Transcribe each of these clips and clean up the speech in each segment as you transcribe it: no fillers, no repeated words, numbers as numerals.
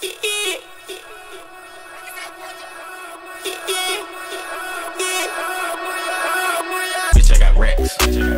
Bitch, I got racks.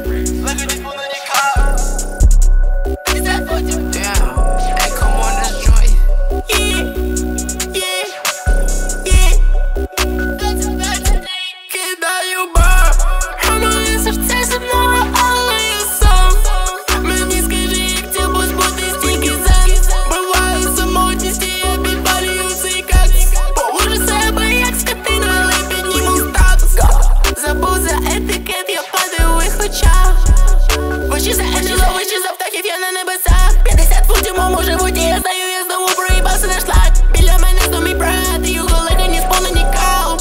Вище за Енджело, вище за птахів, я на небесах. 50 футів в моєму животі, я знаю, я знову проїбався на шлак. Біля мене знов мій брат, і його легені сповнені кал.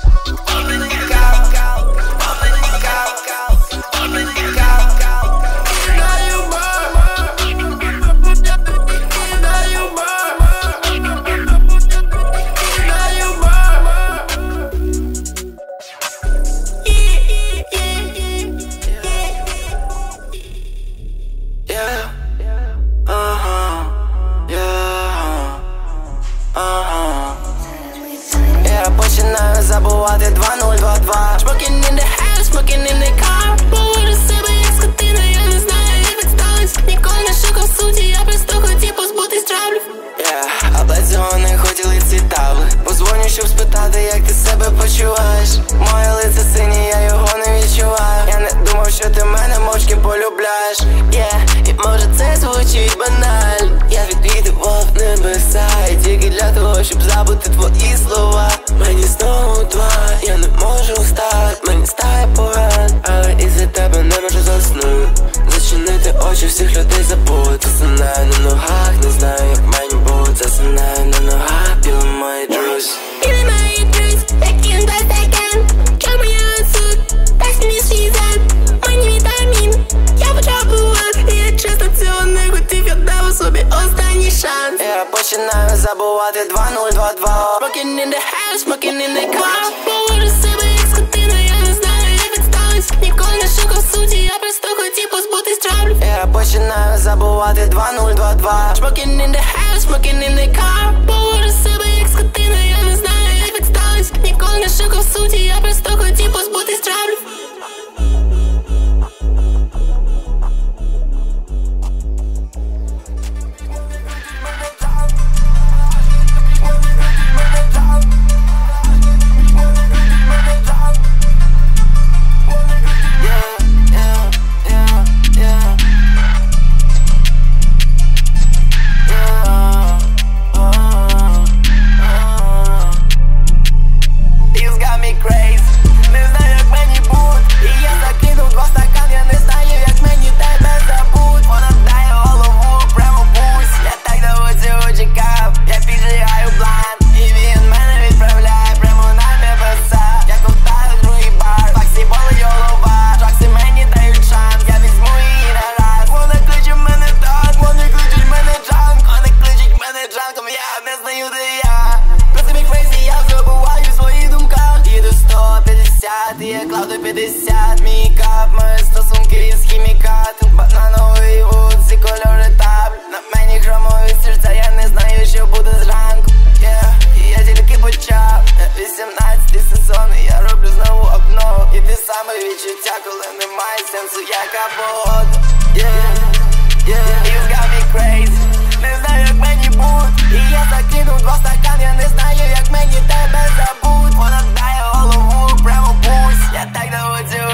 Починаю забувати 2022. Smoking in the house, smoking in the car. Поводжу себе як скотина, я не знаю, як так сталось. Ніколи не шукав суті, я просто хотів позбутись травлів. Але цього не хотіли ці табли. Позвоню, щоб спитати, як ти себе почуваєш. Моє лице синє, я його не відчуваю. Я не думав, що ти мене мовчки полюбляєш. І може це звучить банально. Я відвідував небеса, і тільки для того, щоб забути твої слова. Мені знову два, я не можу встати. Мені стає погано, але із-за тебе не можу заснути. Зачинити очі, всіх людей забути. Засинаю на ногах, не знаю, як мені бути. Засинаю на ногах, біли мої друзі. Біли мої друзі, яким дасть такен. Чому я тут? Дасть мені свізен. Мені вітамін, я потребувати. Я чесно цього не хотів, я дав собі останній шанс. Я починаю забувати 2022. Smoking in the house, smoking in the car. Поводжу себе як скотина, я не знаю, як так сталось. Ніколи не шукав суті, я просто хотів позбутись травлів. Я починаю забувати 2022. Smoking in the house, smoking in the car. Поводжу себе як скотина, я не знаю, як так сталось. Ніколи не шукав суті, я просто хотів позбутись травлів. Я клав до 50, мій кап, мої стосунки із хімікатом. Банановий вуд, кольори табль. На мені хромові серця, я не знаю, що буде зранку. Я тільки почав, 18-й сезон, і я роблю знову обнову. І те саме відчуття, коли немає сенсу, яка погода. You've got me crazy, не знаю, як мені бути. І я закинув 2 стакан, я не знаю, як мені тебе забути. Вона дає голову, прямо пусть. Я так довго цього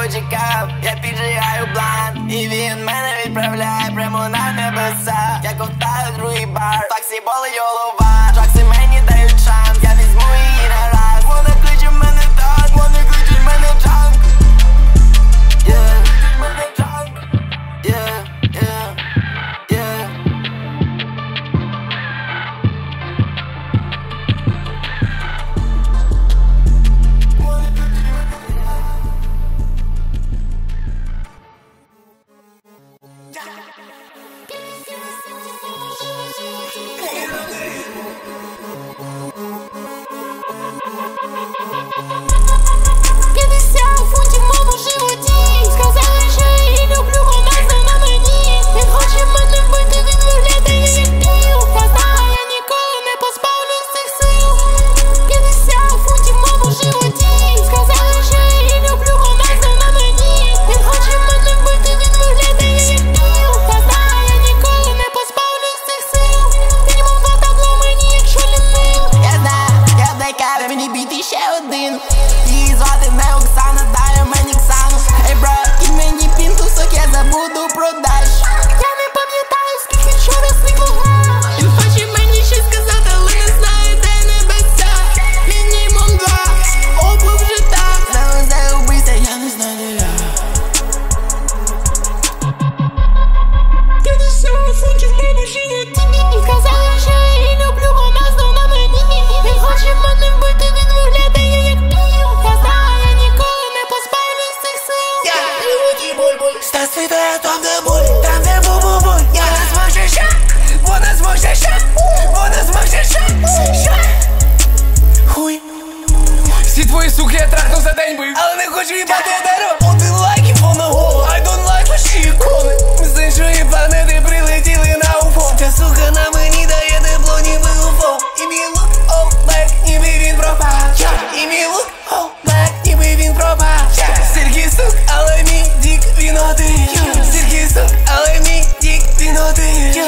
хочу їбати дерево. Один лайк і повна голова. I don't like ваші ікони. Ми з іншої планети прилетіли на уфо. Ця сука на мені дає тепло, ніби уфо. І мій лук all black, ніби він пропав. І мій лук all black, ніби він пропав. Сірки сук, але мій дік він один. Сірки сук, але мій дік він один.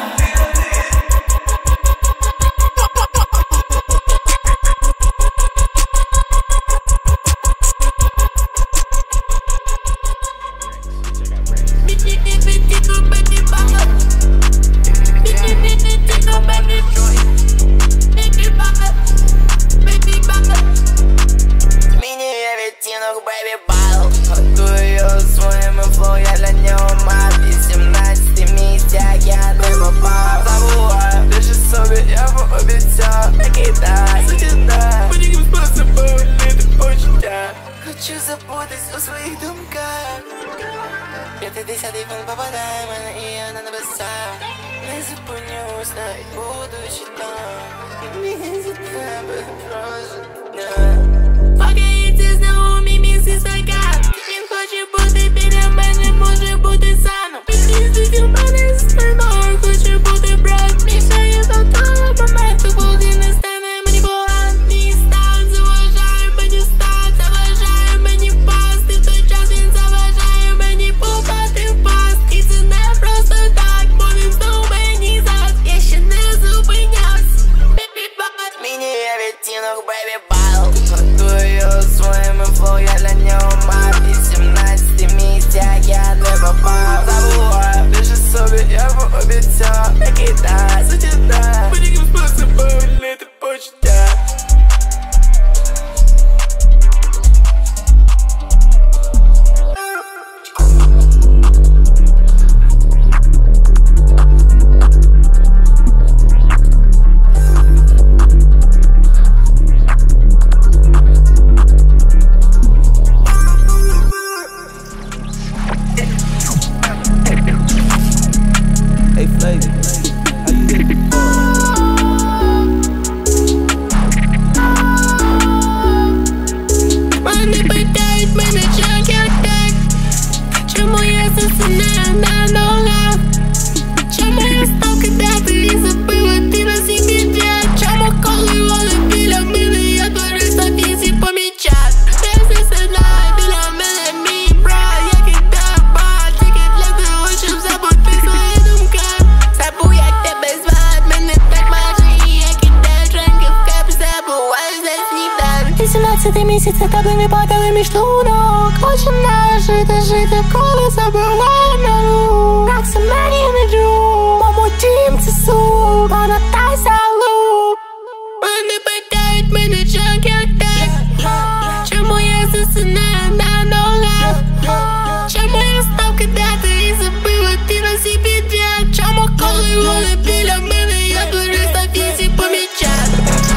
Змінює відтінок, бейбі батл. Готую його своїми флоу, я для нього мав 18 місць, як я не попав. Забуваю, більше собі я пообіцяв. Такий так, сутіда. Будь-яким способом літи почуття. Хочу забутись у своїх думках. 50-й фон попадає в мене і я на небеса. Не зупинюсь, навіть будучи там. Мені за тебе прожиття. Покається знову мій місяць закат. Він хоче бути біля мене, може бути саном. Підлізуть у мене з спиною, хоче бути брат. Мішає до того моменту, поки не стане мені погано. Мій стан заважає мені стати, заважає мені впасти. В той час він заважає мені попати в паст. І це не просто так, бо він знов мені зад. Я ще не зупинявся. Змінює відтінок, бейбі батл. Готую його своїми флоу, я для нього мав 18 місць, як я не попав. Забуваю, більше собі я пообіцяв. Такий так, сутіда. Будь-яким способом літи почуття. Hey Flavor, how you doing? Вони питають мене, як я так. Чому я засинаю на ногах? Чому я став кидати і забивати на всі підряд? Чому коли вони біля мене, я туриста візі помічав? Ти засинає біля мене, мій брат. Я кидаю бат, тільки для того, щоб забути свої думки. Забув, як тебе звати, мене так майже. І я кидаю дранки в кеп, забуваю за сніданок. 18 місяць, тебе не падали між шлунок. Починаю жити, коли забуваю на рук. Так се мені не друг, мамо дім це суп, понатайся лук. Вони питають мене, як я так. Чому я засинаю на ногах? Чому я став кидати і забивати на всі підряд? Чому коли вони біля мене, я туриста візі помічав?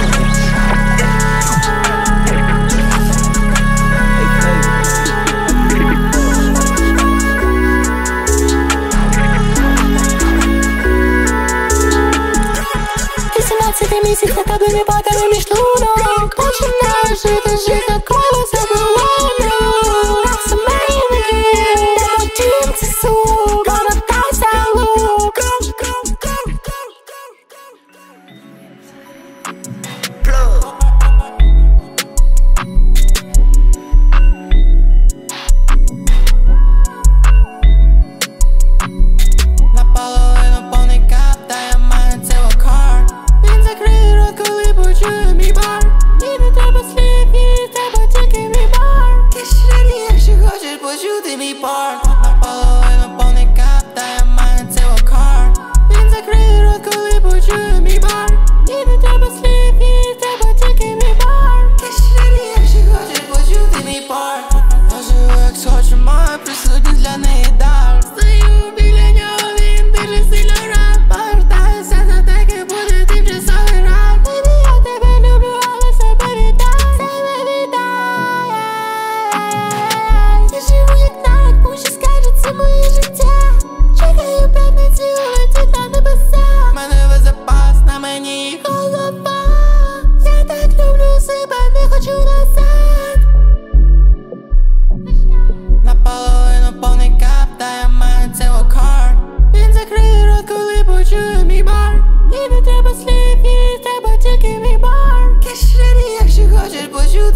Місяць на тебе не падали між шлунок. Починаю жити, коли забуваю на рук. Так се мені не друг, мамо дім це суп, понатайся лук. Наполовину повний кап, та я маю цілу карт. Він закриє рот, коли почує мій бар. І не треба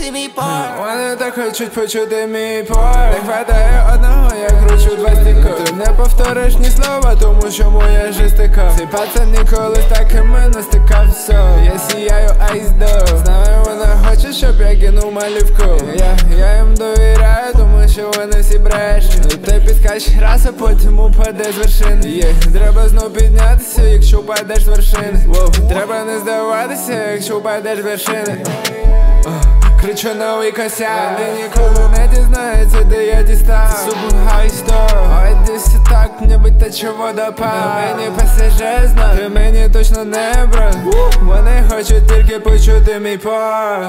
почути мій пар. Вони так хочуть почути мій пар. Не хватає одного, я кручу 2 стіка. Ти не повториш ні слова, тому що моя жестика. Цей пацан ніколи з такими не стикав. Я сіяю айсдо. Знаю, вона хоче, щоб я кинув малівку. Я їм довіряю, тому що вони всі брешуть. Ти підскачеш раз, а потім упадеш з вершини. Треба знов піднятися, якщо впадеш з вершини. Треба не здаватися, якщо впадеш з вершини. Кричу новий косяк. Вони ніколи не дізнаються, де я дістав. Субугай сто. Ой, десь так, ніби тече водопад. Мені пасажир знав, ти мені точно не брат. Вони хочуть тільки почути мій пар.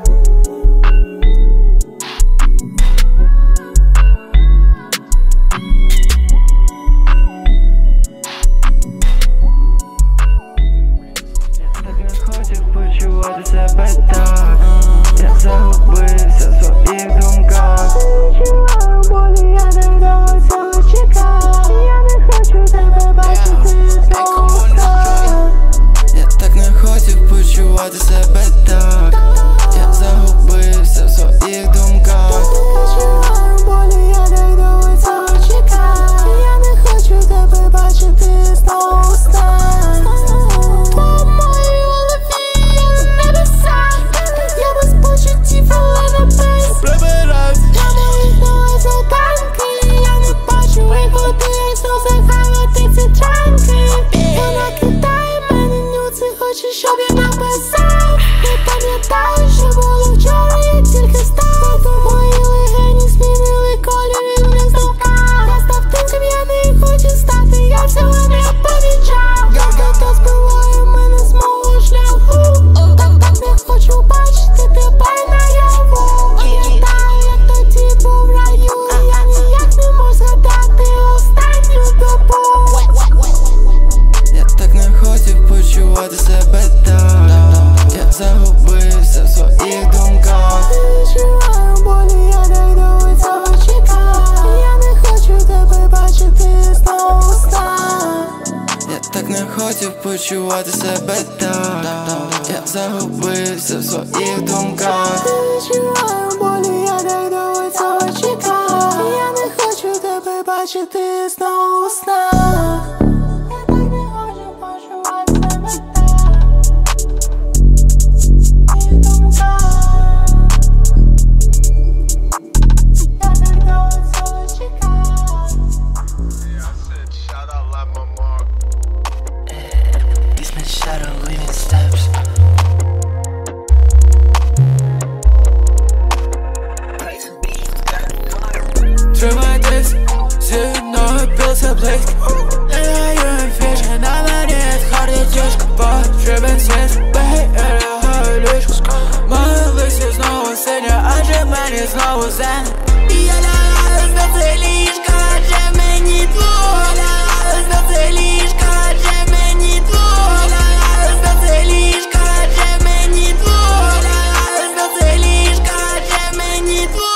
Почувати себе так, я загубився в своїх думках. Відчуваю болі, я не довго цього чекав. Я не хочу тебе бачити знову так. Я так не хотів почувати себе так. Я загубився в своїх думках. Відчуваю болі, я не довго цього чекав. Я не хочу тебе бачити знову так. Щоб я написав, не пам'ятаю, що було вчора, я тільки став. Мої легені змінили колір і не здовкав. Я став тим, ким я не хочу стати, я цього не помічав. Я то збиваю мене з мого шляху. Так не хочу бачити тебе наяву. Пам'ятаю, як тоді був в раю, і я ніяк не можу згадати останню добу. Я так не хотів почувати себе так. Я загубився в своїх думках. Відчуваю болі, я так довго цього чекав. Я не хочу тебе бачити знову так. Я так не хотів почувати себе так. Я загубився в своїх думках. Відчуваю болі, я так довго цього чекав. Я не хочу тебе бачити знову так. Тримайтесь, зі мною пілся близько. Не гаю фішки, на мені харді тяжко. Потрібен світ, бей, ліжко. Моє листя знову синя, адже мені знову зен. Я лягаю на це ліжко, адже мені твоя. Лягаю на це ліжко, адже мені твоя. Лягаю на це ліжко, адже мені твоя. Лягаю на це ліжко, адже мені твоя.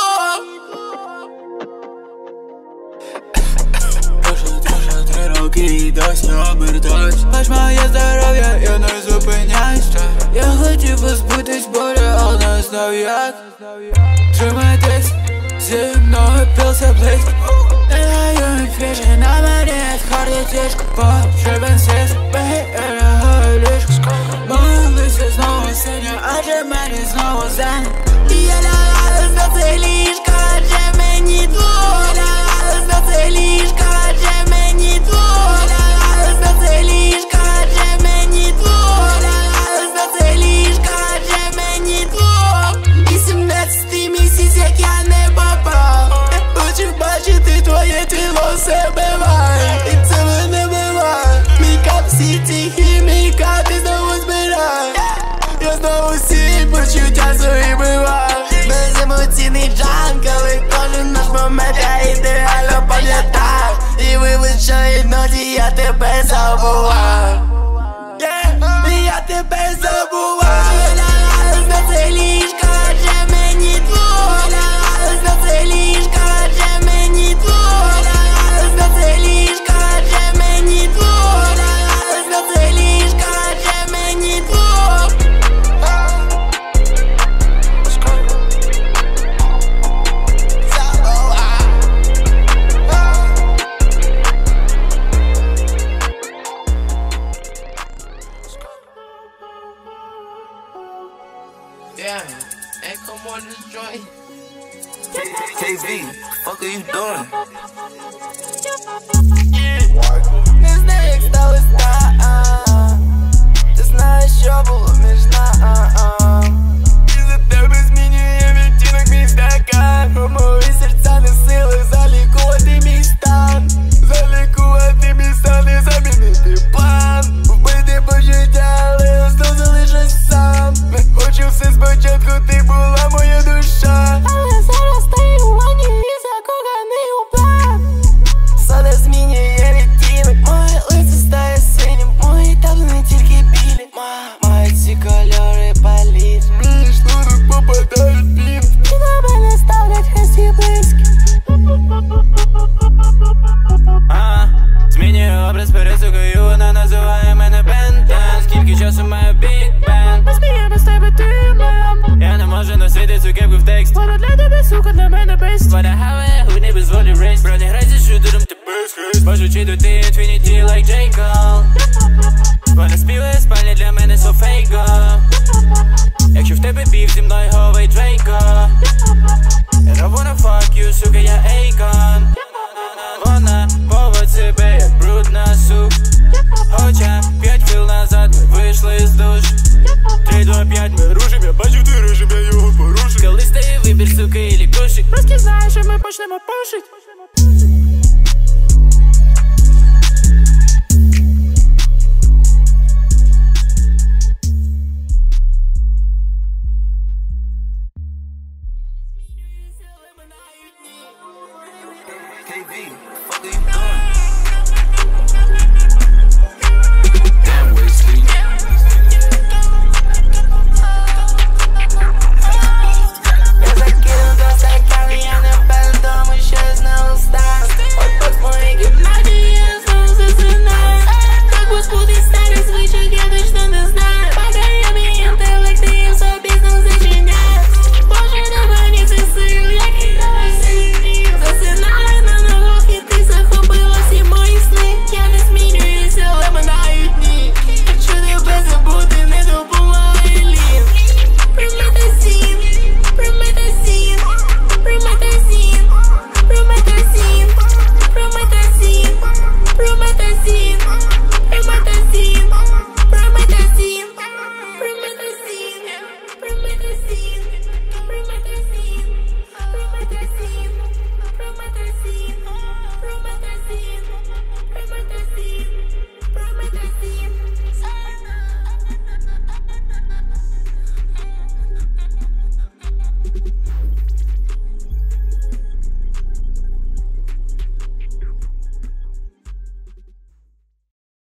Прошу 3 роки і досі обертаюсь. Бач моє здоров'я, я не зупиняюсь. Я хотів позбутись болю, але не знав як. Тримайтесь, зі мною пілся близько. Не гаю фішки, на мені харді тяжко. Потрібен світ, бей, ліжко. Моє листя знову синя, адже мені знову зен. Я лягаю на це ліжко, адже мені твоя. Лягаю на це ліжко, адже мені твоя. Лягаю на це ліжко, адже мені твоя. Лягаю на це ліжко, адже мені твоя. 18-й місяць, як я не попав. Хочу бачити твоє тіло, себе має. І це мене биває. Мікап всі ці хіміка, ти знову збирай. Я знову всі почуття свої биваю. Беземоційний джанк, але кожен наш момент я ідеально пам'ятаю. І вивищаю ноті, я тебе забуваю. Я тебе забуваю. Лягаю на це ліжко, адже мені твоя. Лягаю на це ліжко, адже мені твоя. Лягаю на це ліжко, адже мені твоя. Лягаю на це ліжко, адже мені твоя. on this joint. KV, fuck are you doing? Не знаю, як сталося так. Ти знаєш, що було між нами. І за тебе змінює відтінок мій стакан. Бо мої серця не в силах залікувати мій стан. Залікувати мій стан і замінити план. Вбити почуття, але знов залишусь сам. Хочу все спочатку, ти була моя душа. Але зараз ти у ванні і закоханий у план. Сода змінює відтінок, моє лице стає синім, мої табли не тільки білі. Мають ці кольори паліт. Мій шнурок попадає в бінт. І на мене ставлять хресті близькі. Змінюю образ перед сукою, вона називає мене Бентен. Скільки часу має Big Ben? Ми сміємо з тебе димом. Я не можу носити цю кепку в текст. Вона для тебе, сука, для мене бест. Вона хаває, гуни без волі рейс. Броні грайся шутером, ти без хейс. Бажу чи до ти Infinity like J. Cole. Вона співає спальня для мене so фейко. Якщо в тебе бів, зі мною говий Дрейко. And I wanna fuck you, сука, я Akon. Вона поводь себе, як брудна сук. Хоча 5 хвил назад ми вийшли з душ. 3, 2, 5, ми рушим, я бачу ти режим, я його порушив. Коли стає вибір, сука, і лікушик. Розки знає, що ми почнемо пушить.